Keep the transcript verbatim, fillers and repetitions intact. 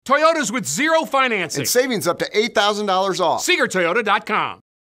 Toyotas with zero financing. And savings up to eight thousand dollars off. Seeger Toyota dot com.